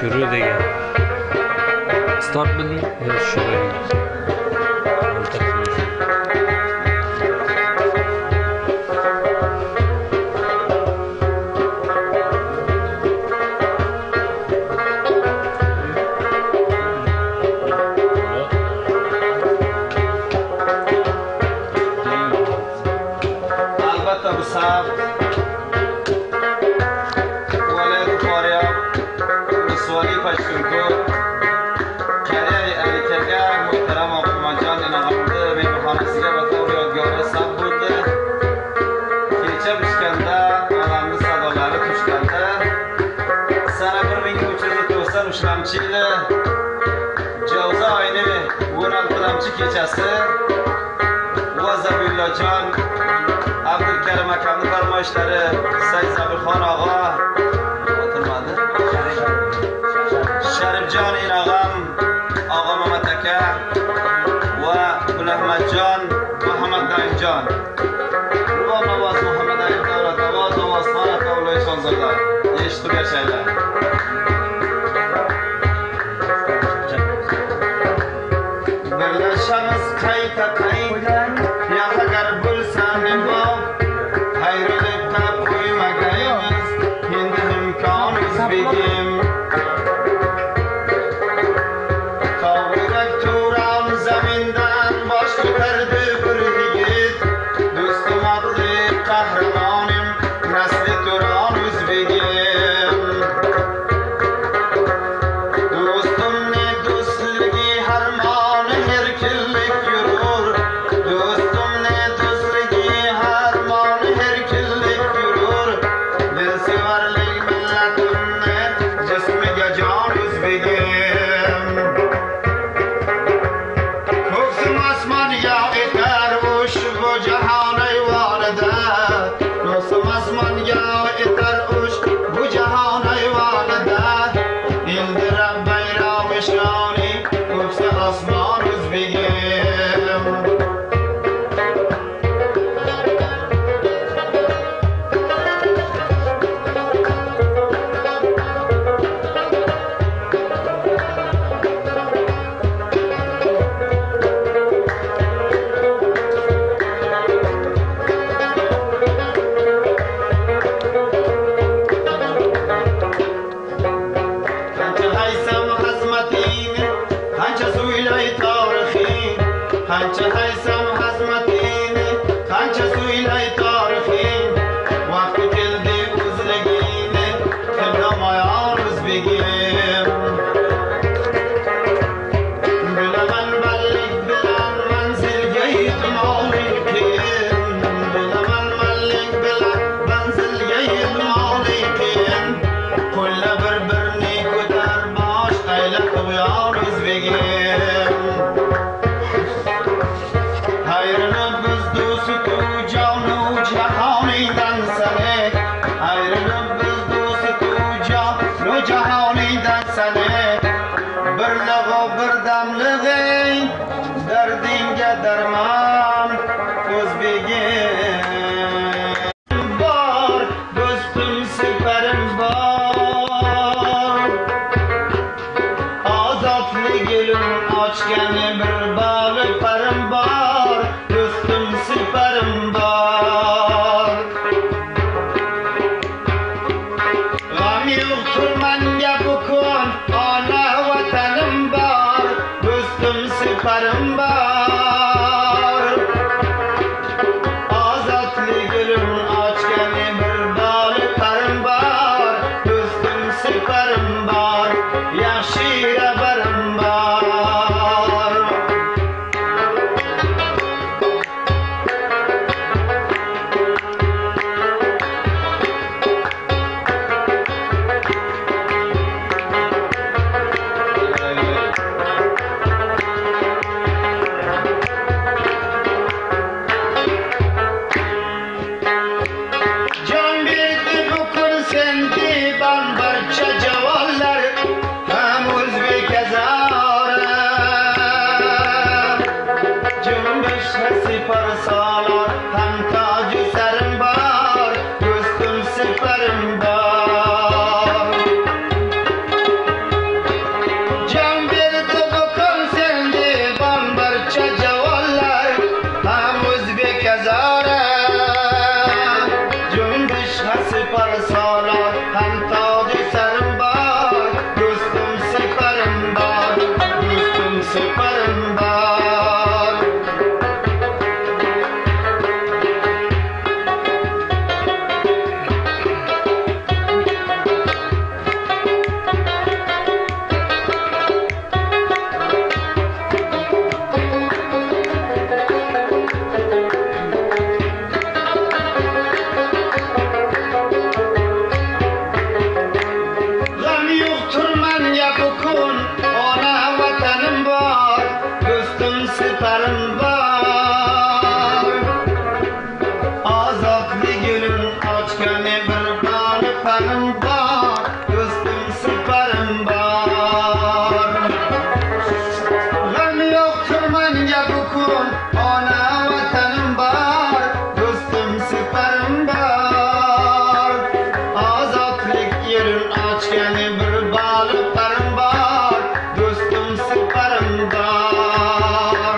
شروع دیگه استارت بدیم یا شروع البته بصف ولد فاریاب رسوالی پشتونکو کریه علیکرگه محترم آقا جان این آقامده میمخانسیگه به طور یادگاره سب بوده کیچه بشکنده آقامده صدالاره کشکنده سنه برمین کوچه توستن وشلمچیله جوزه آینه ونم کلمچی کیچسته و زبیلا جان عبدالکریم اکمده فرمایشتره سید زبیرخان آقا شریف جان این آقا محمدکه و گل احمد جان محمد نعیم جان روان نواز محمد نعیم دارد نواز نواز خانه قولوی شانزاده یشتو گشایده بله شمس قیتا قیتا یا خگر بل سانی با حیرون تبقوی مگایمز هنده امکانوز بگیم Parambar ochgani bir bali parim bor, do'stim siparim bor.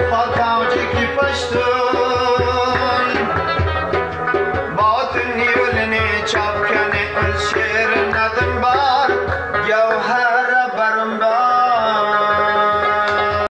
Batın